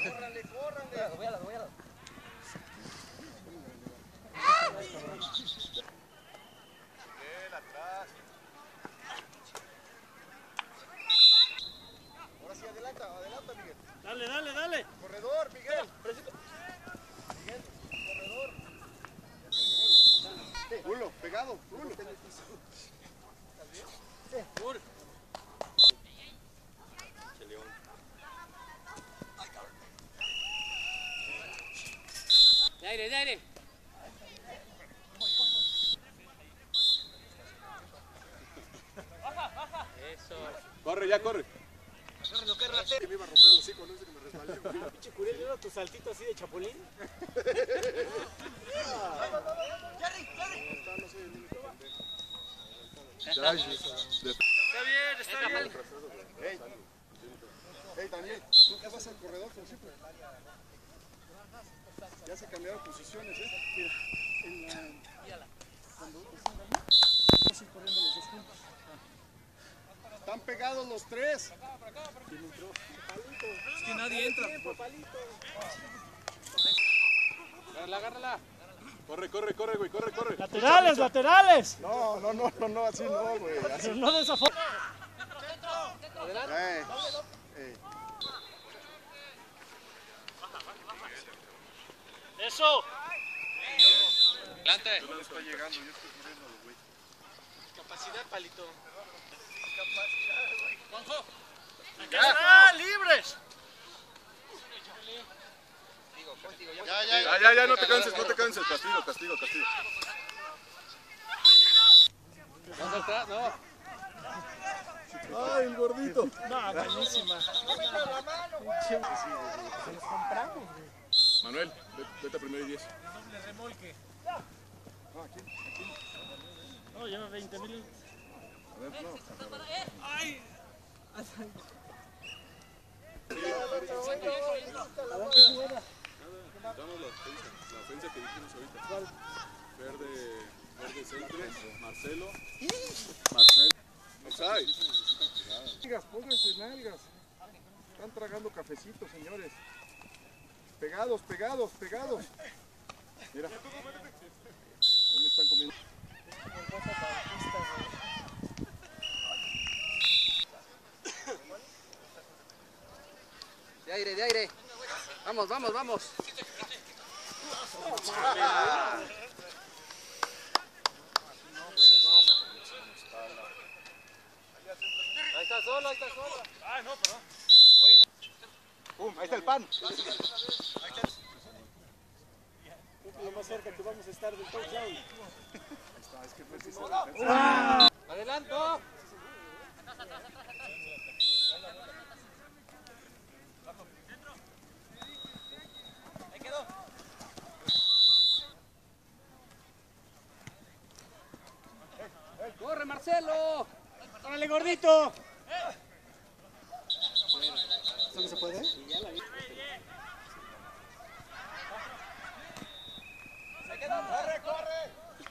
Córranle, córranle. Véalo. Miguel, atrás. Ahora sí, adelanta, Miguel. Dale. Corredor, Miguel. Miguel, corredor. Rulo, pegado, Rulo. De aire. Eso. Corre, ya corre. Que me iba a romper los hocico, no sé que me resbalé. Pinche Curiel, ¿no? Tu saltito así de chapulín. Está bien. Hey, Daniel, ¿tú qué vas al corredor como siempre? Ya se cambiaron posiciones, Mira, cuando vamos a ir corriendo los dos juntos. Están pegados los tres. Es que nadie entra. Agárrala. Corre, güey, corre. Laterales. No, así no, güey. Así. No de esa forma. Adelante. Eso. Adelante. Yo no estoy llegando, yo estoy corriendo, güey. Capacidad, palito. Juanjo. ¡Ya! ¡Libres! Ya, no te canses. Castigo. Vamos atrás, no. Ay, el gordito. No, buenísima. Se los compramos, güey. Manuel, vete a primero y 10. Doble remolque. No, aquí. No, lleva 20,000. A ver, no. ¡Ay! Damos la ofensa que dijimos ahorita. Verde centro, Marcelo. Offside. Nalgas, pónganse nalgas. Están tragando cafecito, señores. Pegados. Mira. Ahí me están comiendo. De aire. Vamos. Ahí está solo. Ah, no, perdón. ¡Pum! Ahí está el pan. Lo más cerca que vamos a estar del touchdown. Ahí está, es que fue defensa. Adelanto. Ahí quedó. Corre, Marcelo. ¡Órale, gordito! ¿Esto no se puede? ¡Corre!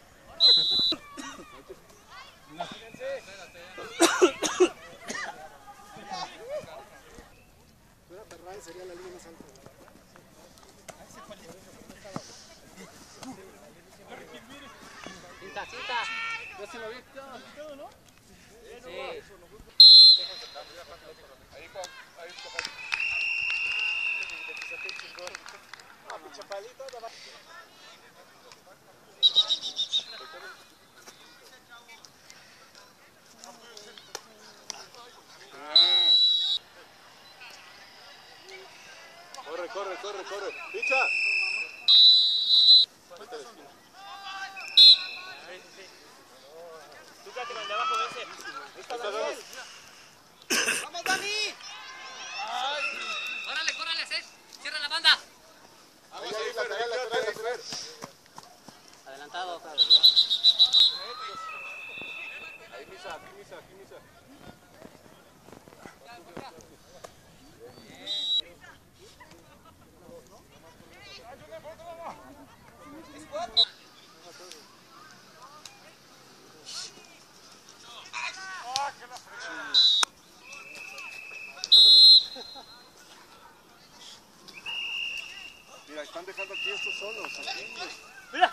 Sería la línea más alta. Cinta. Yo se lo vi todo, ¿no? Sí. Corre. ¡Picha! Tú quédate con el de abajo de ese. Ahí está Daniel. ¡Vamos, Dani! ¡Córrale, Cés! ¡Cierra la banda! Ahí, lateral. Adelantado. Ahí misa. Mira, están dejando aquí estos solos. Aquí. ¡Mira!